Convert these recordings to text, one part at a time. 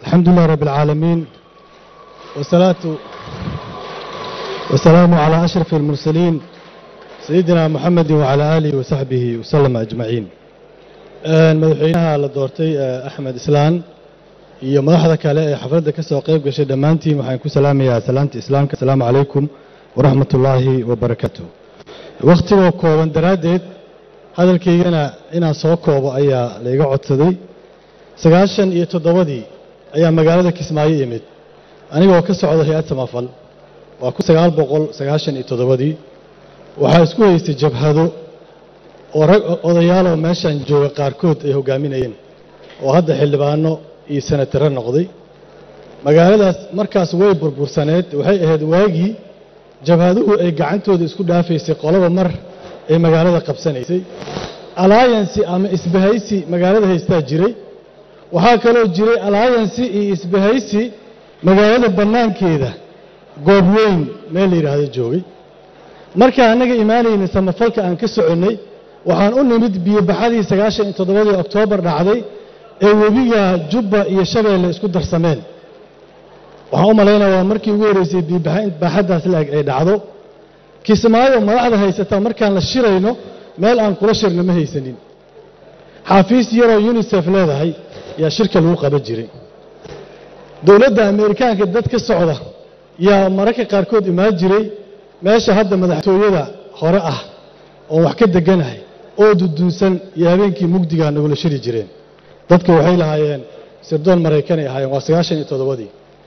الحمد لله رب العالمين والصلاة والسلام على أشرف المرسلين سيدنا محمد وعلى آله وصحبه وسلم أجمعين. مدحوينها لدورتي أحمد إسلام iyo madaxda kale ee xafladda ka soo qayb gashay dhamaantiin waxaan ku salaamayaa salaanta islaamka. Assalaamu calaykum waraxmatullaahi wabarakaatuh. waqtiga kooban daraadeed hadalkaygana inaan soo koobo ayaa la iga codsaday. 97 ayaa magaalada Kismaayo yimid anigoo ka socda hay'ad samafal. waa 1997 waxaa isku haystay jabhado oo rag odayaal oo meeshan jooga qaarkood ay hogaaminayeen oo hadda xildhibaano iyo senataro noqday. magaaladaas markaas way burbursaneed. waxay ahayd waagii jabhaduhu ay gacantooda isku dhaafaysay qolaba mar ay magaalada qabsanaysay. alliance ama isbahaysi magaalada haystaa jiray. waxaa kaloo jiray alliance iyo isbahaysi magaalada banaankeeda goob weyn meel la yiraahdo joogay. marka anaga imaanayna samafalka aan ka soconay waxaan u nimid biyo baxadii 97 Oktoobar dhacday ee webiga Jubba iyo Shabeelle isku darsameen. waxaan u maleynayaa markii ugu horeysay biyo baxadaas laag ay dhacdo. Kismaayo madaxda haysata markaan la shirayno meel aan kula shirno ma haysanin. xafiis yar oo UNICEF leedahay yaa shirka lagu qaban jiray. dowladda Ameerikaanka dad ka socda yaa mararka qaarkood imaan jiray meesha hadda madaxtooyada hore ah oo wax ka deganahay oo dudunsan iyo habeenkii mugdiga nagula shiri jireen. dadka waxay lahaayeen sirdoon Mareykan ay ahaayeen. waa 97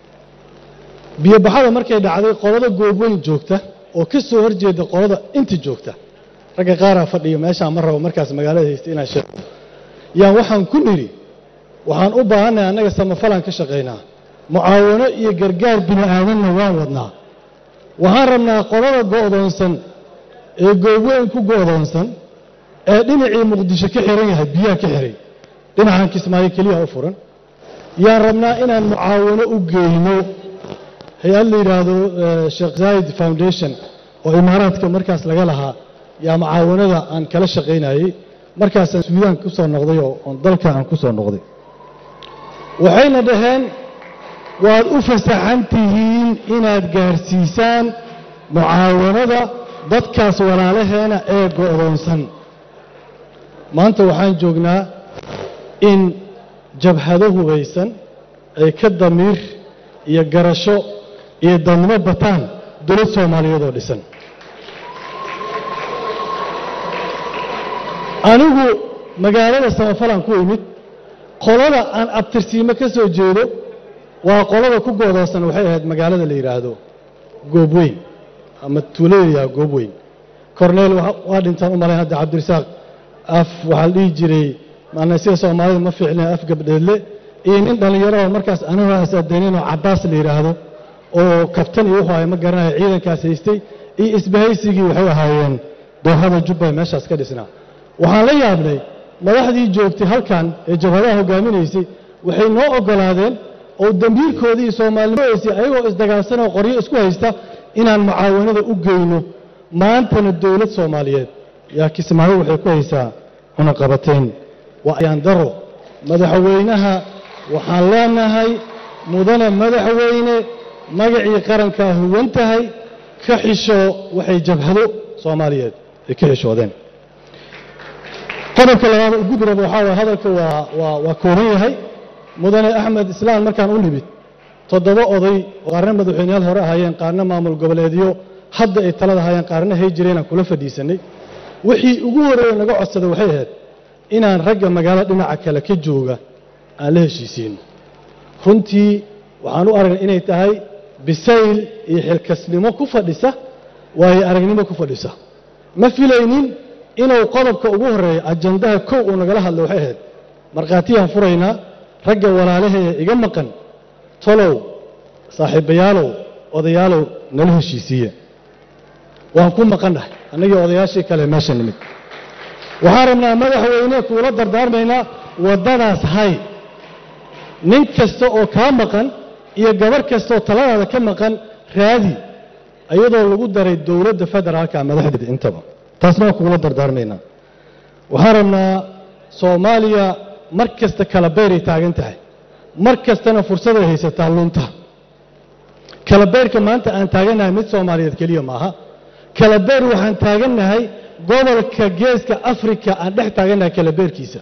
biyo baxada markay dhacday qolada goobweyn joogta oo ka soo horjeeda qolada inta joogta ragga qaar fadhiyo meesha ma rabo markaas magaalada haystay inaan sheego yaan waxaan ku niri waxaan u baahanahay anaga samafalan ka shaqeynaa mucaawano iyo gargaar bini'aadanna waan wadnaa. waxaan rabnaa qolada go'doonsan ee goobweyn ku go'doonsan ee dhinacii Muqdisho ka xiran yahay biyaha ka xiray dhinacan Kismaayo kaliya u furan yaan rabnaa inaan mucaawano u geeyno hay'ad la yiraahdo Sheikh Zayed Foundation oo Imaaraadka markaas laga lahaa yaa mucaawanada aan kala shaqeynayay. markaas aan Suudaan ku soo noqday oo dalka aan ku soo noqday. waxayna dhaheen waad u fasaxan tihiin inaad gaarsiisaan mucaawanada dadkaas walaalaheena ee go'doonsan. maanta waxaan joognaa in jabhado hubaysan ay ka damiir iyo garasho iyo dadnimo bataan dowlad Soomaaliyeed oo dhisan. anigu magaalada samafalan ku imid qolada aan abtirsiimo ka soo jeedo waa qolada ku go'doonsan. waxay ahayd magaalada la yiraahdo Goobweyn ama Tuuleeya Goobweyn. Cornel waa dhintaan u maleyn hadda Cabdirasaaq af waxa la dhihi jiray maanaysiga Soomaalida ma fiicnaa af gabdheedle iyo nin dhalinyaro oo markaas aniga asadeynino Cabbaas la yiraahdo oo kabtan iyo waxa ay ma garanayo ciidankaas haystay iyo isbahaysigii waxay ahaayeen dooxada Jubba meeshaas ka dhisnaa. waxaan la yaabnay madaxdii joogtay halkan ee jabhadaha hogaaminaysay waxay noo ogolaadeen oo dambiirkoodii Soomaaliyeed ayagoo isdagaalsan oo qoryo isku haysta inaan mucaawanada u geeyno. maantana dowlad Soomaaliyeed yaa Kismaayo waxay ku haysaa una qabateen. waa ayaan daro madaxweynaha waxaan leenahay mudane madaxweyne magacii qaranka huwan tahay ka xisho waxay jabhado Soomaaliyeed ay ka xishoodeen. qodobka labaad ugu diraba waxa hadalka waa kooban yahay. mudane Axmed Islaan markaan u nimid 7 oday oo qaarna madaxweynayaal hore ahaayeen qaarna maamul goboleedyo hadda ay talada hayeen qaarna hay jireen kula fadhiisanay. wixii ugu horeeyay naga codsaday waxay ahayd inaan ragga magaalada dhinaca kale ka jooga aan la heshiisiin. runtii waxaan u aragnay inay tahay bisayl iyo xilkasnimo ku fadhisa waayo aragnimo ku fadhisa. ma filaynin inuu qodobka ugu horeeyo ajandaha kow uu nagala hadlo. waxay ahayd marqaatiyaan furaynaa ragga walaalaheena iga maqan tolow saaxiibayaalow odayaalow nala heshiisiye. waan ku maqanahay anagii odayaashii kale meesha nimid. waxaan rabnaa madaxweyne kuula dardaarmaynaa wadadaas hay nin kasta oo kaa maqan iyo gabar kasta oo taladaada ka maqan raadi ayadoo lagu daray dowladda federaalka madaxdeeda intaba. taasna waan kuula dardaarmaynaa. waxaan rabnaa Soomaaliya mar kasta kala beeray taagan tahay. markastana fursad ay haysataa lunta kala beerka maanta aan taaganahay mid Soomaaliyeed kaliya maaha kala beer waxaan taaganahay gobolka geeska Afrika aan dhex taaganahay kala beerkiisa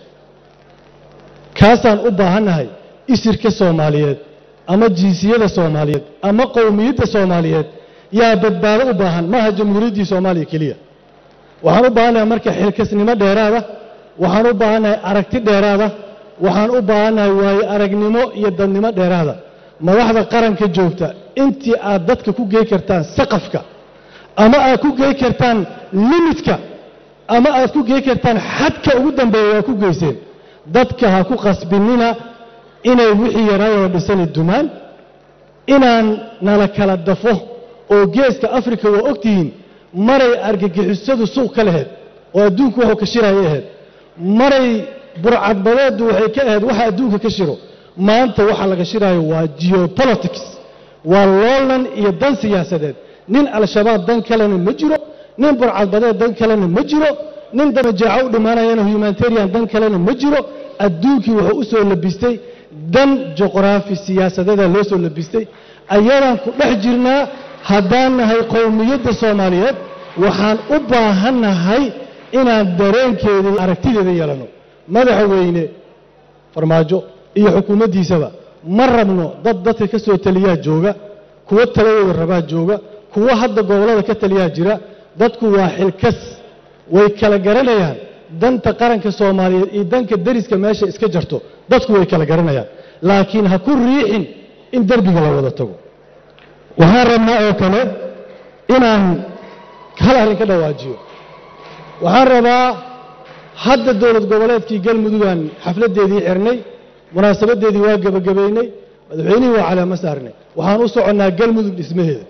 kaasaan u baahanahay isirka Soomaaliyeed ama jinsiyada Soomaaliyeed ama qowmiyadda Soomaaliyeed yaa badbaado u baahan maaha jamhuuriyadda Soomaaliya kaliya waxaan u baahanahay marka xilkasnimo dheeraada waxaan u baahanahay aragti dheeraada waxaan u baahanahay waayo aragnimo iyo dadnimo dheeraada madaxda qaranka joogta intii aad dadka ku geey kartaan saqafka ama aad ku geey kartaan limitka ama aad ku geey kartaan xadka ugu dambeeya ku geyseen dadka ha ku qasbinina inay wixii yaraayo dhisan dumaan inaan nala kala dafo oo geeska Afrika waa ogtihiin maray argagixisadu suuq ka lahayd oo adduunku wuxuu ka shirayay maray burcad badeedu waxay ka ahayd waxa adduunka ka shiro maanta waxa laga shirayo waa geopolitics waa loolan iyo dan siyaasadeed nin al-shabaab dan kalena ma jiro nin burcad badeed dan kalena ma jiro nin damajaaco u dhimaanayana humanitarian dan kalena ma jiro adduunkii wuxuu u soo labistay dan juqraafi siyaasadeed loo soo labistay ayaan ku dhex jirnaa haddaan nahay qowmiyadda Soomaaliyeed waxaan u baahanahay inaan dareenkeeda aragtideeda yeelano madaxweyne farmaajo iyo xukuumaddiisaba ma rabno dadka ka soo taliyaa jooga kuwa talada rabaa jooga kuwa hadda gobolada ka taliyaa jira dadku waa xilkas way kala garanayaan danta qaranka Soomaaliyeed iyo danka dariska meesha iska jarto dadku way kala garanayaan laakiin ha ku riixin in darbiga la wada tago waxaan rabnaa oo kale inaan hal arrin ka dhawaajiyo waxaan rabaa hadda dowlad goboleedkii galmudugan xafladeedii xirnay munaasabadeedii waa gabagabeynay madaxweynihii waa calaamad saarnay waxaan u soconaa galmudug dhismaheeda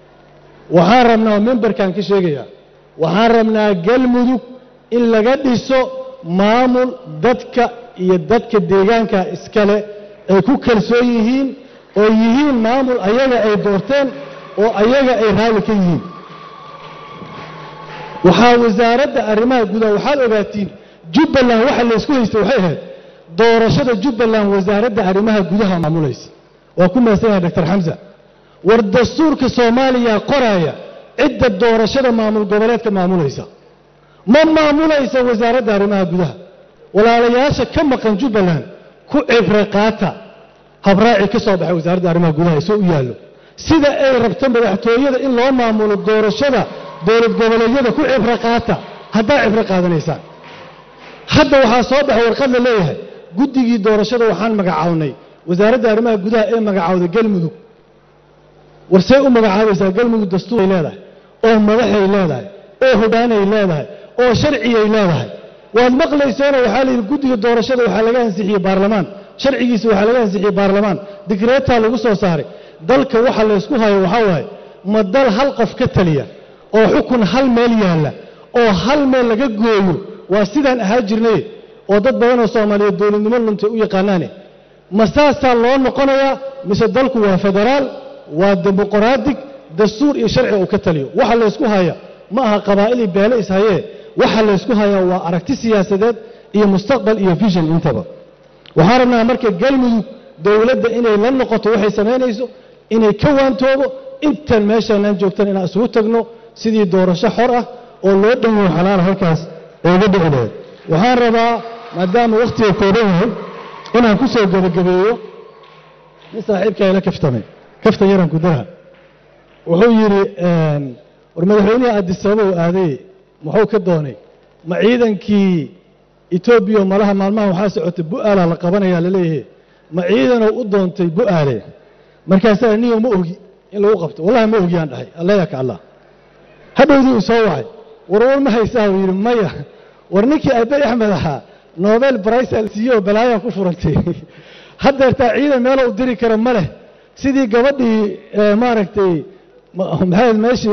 waxaan rabnaa memberkan ka sheegaya waxaan rabnaa galmudug in laga dhiso maamul dadka iyo dadka deegaanka iskale ay ku kalsoon yihiin oo yihiin maamul ayaga ay doorteen oo ayaga ay raali ka yihiin waxaa wasaaradda arrimaha gudaha waxaad ogaatiin Jubbaland waxa la isku haystay waxay ahayd doorashada Jubbaland wasaaradda arrimaha gudaha maamulaysa waa ku meesay Dr. Hamza war dastuurka Soomaaliya qoraya cidda doorashada maamul goboleedka maamulaysa ma maamulaysa wasaaradda arrimaha gudaha walaalayaasha ka maqan Jubbaland ku cibra qaata habraaci ka soo baxay wasaaradda arrimaha gudaha soo u yaalo sida ay rabto madaxtooyada in loo maamulo doorashada dowlad goboleedyada ku cibra qaata hadda cibra qaadanaysa hadda waxa soo baxay warqad la leeyahay guddigii doorashada waxaan magacawnay wasaaradda arrimaha gudaha ee magacaawday galmudug warsay u magacaabaysaa galmudug dastuur ay leedahay oo madaxay leedahay oo hoggaan ay leedahay oo sharci ay leedahay waad maqlayseen waxa la yiri guddiga doorashada waxa laga ansixiyay baarlamaan sharcigiisa waxa laga ansixiyay baarlamaan digreeta lagu soo saaray dalka waxa la isku hayo waxa waay ma dal hal qof ka taliya oo xukun hal meel yaala oo hal meel laga gooyo waa sidaan ahaa jirnay oo dad badan oo Soomaaliyeed dowladnimo luntay u yaqaanaan masaasa loo noqonayaa mise dalku waa federaal waa dimuqraadi dastuur iyo sharci oo ka taliyo waxa la isku haya ma aha qabaa'il beelo is hayee waxa la isku haya waa aragti siyaasadeed iyo mustaqbal iyo vision intaba waxaan rabnaa marka galmudug dawladda inay la noqoto waxay sameynayso inay ka waantoobo intan meeshaan joogtan inaan isugu tagno sidii doorasho xor ah oo loo dhameeyo xalaal halkaas ee uga dhicinayo waxaan rabaa maadaama waqtiga kooban yahay inaan ku soo gabagabeeyo in saaxiibka ila kafta yaran ku dara wuxuu yiri war madaxweynaha Addis Ababa aaday muxuu ka doonay ma ciidankii Ethiopia malaha maalmaha waxa socotay bu'aala la qabanaya la leeyahay ma ciidan u doontay bu'aale markaas aniga ma ogi in lagu qabto wallahi ma ogi aan dhahay Allah ya ka Allah hadhowdii soo wacay war ma haysaa yiri maya war ninkii Abiy Ahmed ahaa Nobel Prize alsiyo balaaya ku furantay hadda taa ciidan meel u diri karo ma leh sidii gabadhii maaragtay maxay meeshii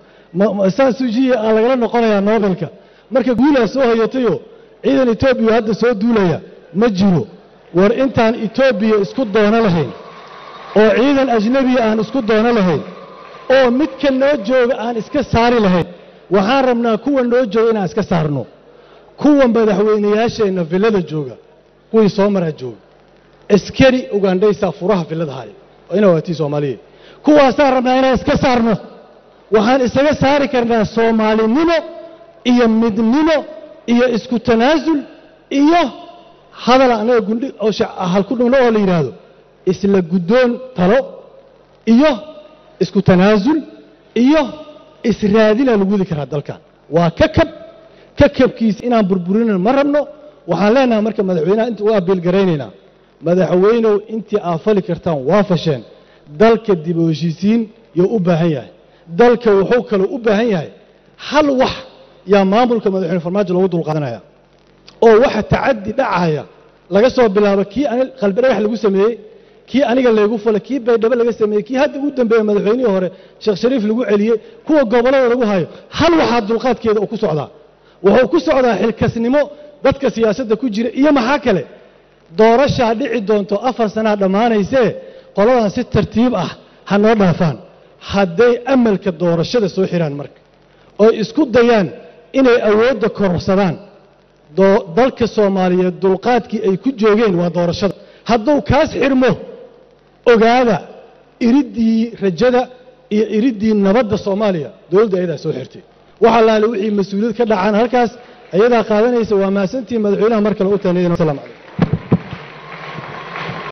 ma suujiye laga noqonayaa Nobelka marka guulaha soo hayatayo ciidan Ethiopia hadda soo duulaya ma jiro war intaan Ethiopia isku doona lahayn oo ciidan ajnabi aan isku doona lahayn oo mid ka noo jooga aan iska saari lahayn waxaan rabnaa kuwa noo jooga inaan iska saarno kuwa madaxweynayaasheena villada jooga kuwii soo maraa jooga askari ugandhaysa furaha filada haya ina waatii Soomaaliyeed kuwaasaa rabnaa inaan iska saarno waxaan isaga saari karnaa Soomaalinimo iyo midnimo iyo isku tanaasul iyo hadal anaga gundhi oo hal ku dhigno oo la yiraahdo isla gudoon talo iyo isku tanaasul iyo israadina lagu wadi karaa dalkan waa kakabkiis inaan burburino ma rabno waxaan leenahay marka madaxweynaha inta waa bilgareynayna madaxweynuhu intii aafali kartaan waa fasheen dalka dib u heshiisiin iyo u baahan yahay dalka wuxuu kale u baahan yahay hal wax yaa maamulka madaxweyne farmaajo lagu dul qaadanaya oo waxa tacaddi dhacaya laga soo bilaabo kii qalbi dhagax lagu sameeyay kii aniga leegu falay kii baydhabo laga sameeyay kii hadda ugu dambeeyay madaxweynihii hore Sheekh Shariif lagu celiyay kuwa gobolada lagu hayo hal waxa dulqaadkeeda uu ku socdaa wuxuu ku socdaa xilkasnimo dadka siyaasadda ku jira iyo maxaa kale doorasho dhici doonto 4 sano dhamaanayse qoladan si tartiib ah hanoo dhaafaan hadday amalka doorashada soo xiraan marka oo isku dayaan inay awoodda kororsadaan dalka Soomaaliyeed dulqaadkii ay ku joogeen waa doorashada hadduu kaas xirmo ogaada iridii rajada iyo iridii nabadda Soomaaliya dawladda ayada soo xirtay waxa la wixii mas'uuliyad ka dhacaan halkaas ayada qaadanaysa waa maasantii madaxweynaha markale u taaniyay.